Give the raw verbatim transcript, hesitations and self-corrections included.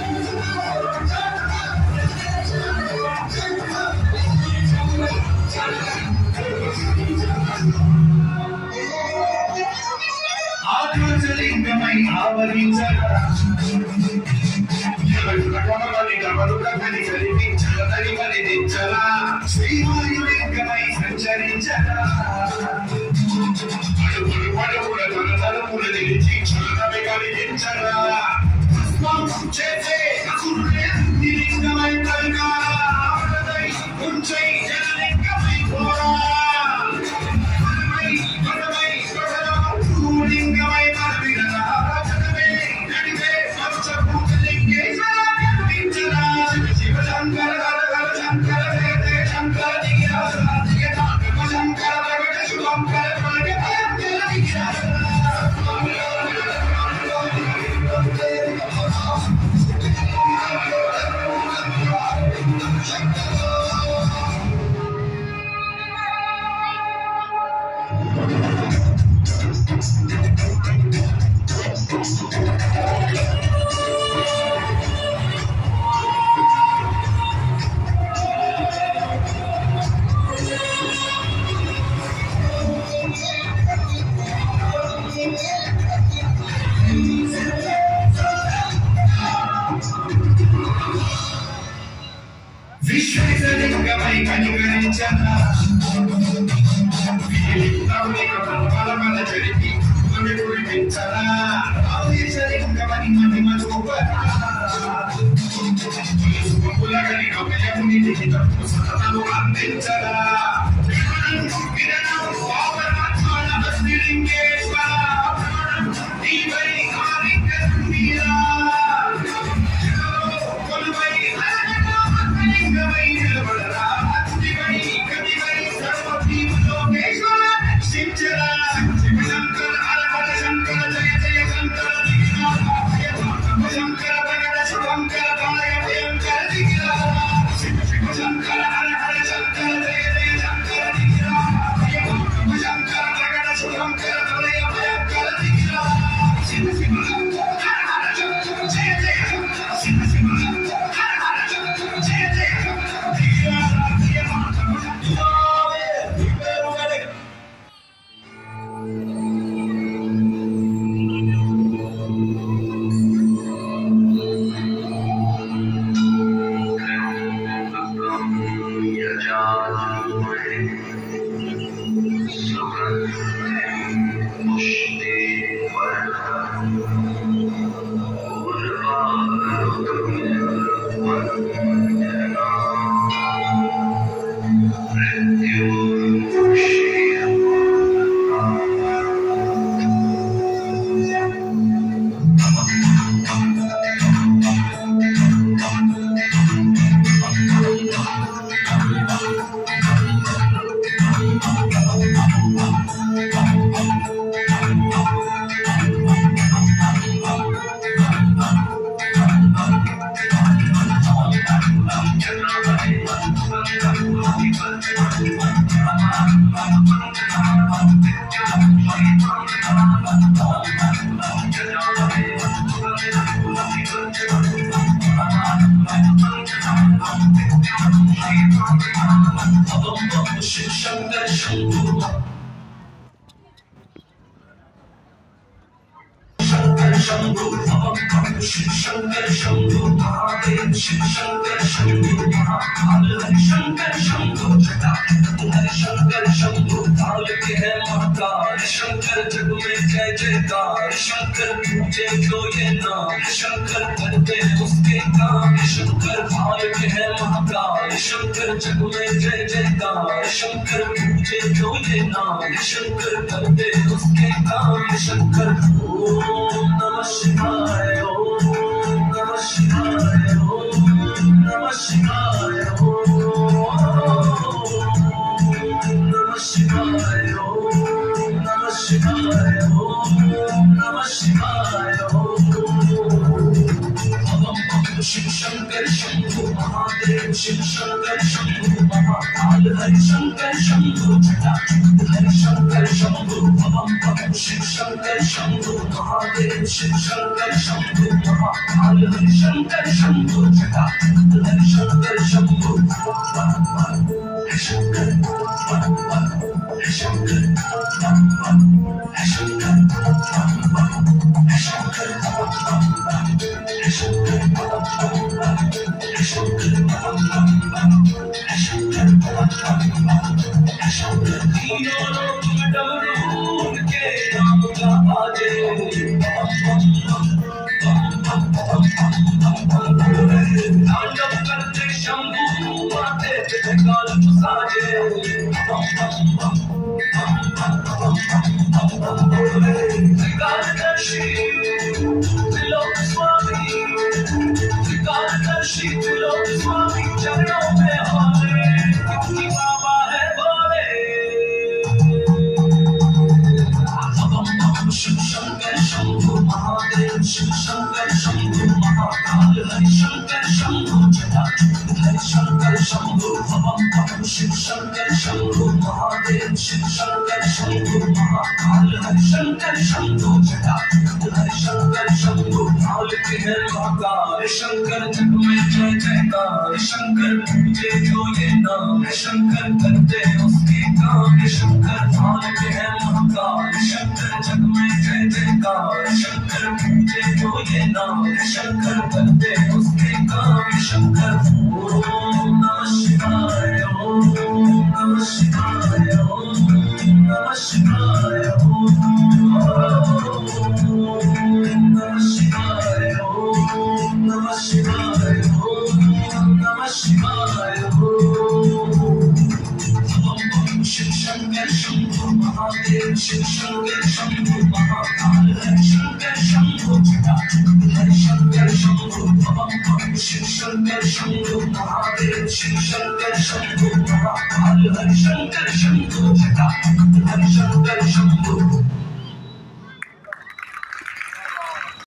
ఆకాశలింగమై ఆవరించరా శ్రీవాయులింగమై సంచరించరా అడుగులు పడుగుల తరతరములు నిలిచి చలనమే కలిగించరా చేసే అసురులే లింగమై కలగారా ఉంచై జనలింగమై పోరా లింగమై కలవిరరా జనమే నడివే పంచభూతలింగేశ్వర కనిపించరా శివ శంకర హర హర శంకర జయ జయ శంకర దిగిరా దిగిరా శంకర భగవ శుభంకర భగవ భయంకర దిగిరా విశ్వేశలింగమై కనికరించరా బలబల జరిపి కురిపించరా ఆవేశలింగమని మహిమ చూపరా పులగని అభయముని లిఖితము సతతము అందించరా లింగేశ్వర నీవై కారికరుమీరా కొలువై లింగమై నిలబడరా దివై కదివై సర్వజీవ లోకేశ్వర శివచరా శివ శంకర హర హర శంకర జయ జయ శంకర దిగిరా శంకర భగవ శుభంకర భయ భయంకర దిగిరా శివ శివ శంకర హర హర శంకర జయ జయ శంకర దిగిరా శంకర భగవ శుభంకర భయ భయంకర దిగిరా శివ శివ హర హర శంకర జయ జయ శివ శివ హర హర శంకర జయ జయ దిగిరా शंकर शंभु महादेव शिव शंकर शंभु महाकाल हरि शंकर शंभु जटा हरि शंकर शंभु काल के है महाकाल शंकर जग में जय जयकार शंकर पूजे जो ये नाम शंकर करते उसके काम शंकर काल के है महाकाल शंकर जग में जय जयकार शंकर पूजे जो ये नाम शंकर करते उसके काम शंकर ओम नमः शिवाय ओम नमः शिवाय ओम नमः शिवाय ओम नमः शिवाय ओम नमः शिवाय ओम नमः शिवाय ओम शिव शंकर शंभु महादेव शिव शंकर शंभु महाकाल हरि शंकर शंभु जटा हरि शंकर शंभु भवम भवम शिव शंकर शंभो महादेव शिव शंकर शंभो महाकाल हरि शंकर शंभो जटा हरि शंकर शंभो हरि शंकर हरि शंकर हरि शंकर हरि शंकर तीनों लोग डमरू के नाम का बाजे तांडव करते शंभू माथे पे काल साजे त्रिकालदर्शी त्रिलोक स्वामी त्रिकालदर्शी त्रिलोक स्वामी चरणों में हारे कितनी बाबा है बोले शिव शंकर शंभो महादेव शिव शंकर शंभो महाकाल हरि शंकर शंभो जटा हरि शंकर शंभो भवम शिव शंकर शंभो महादेव शिव शंकर शंभो महाकाल हरि शंकर शंभो जटा हरि शंकर शंभो काल के है महाकाल शंकर जग में जय जयकार शंकर पूजे जो ये नाम शंकर करते उसके काम शंकर काल के है महाकाल शंकर जग में जय जयकार शंकर पूजे जो ये नाम शंकर करते उसके काम शंकर ओम नमः शिवाय ओम नमः शिवाय ओम नमः शिवाय ओम नमः शिवाय ओम नमः शिवाय ओम नमः शिवाय शिव शंकर शंभो महादेव शिव शंकर शंभो महाकाल हरि शंकर शंभो जटा हरि शंकर शंभो भवम शिव शंकर शंभो महादेव शिव शंकर शंभो महाकाल हरि शंकर शंभो जटा हरि शंकर शंभो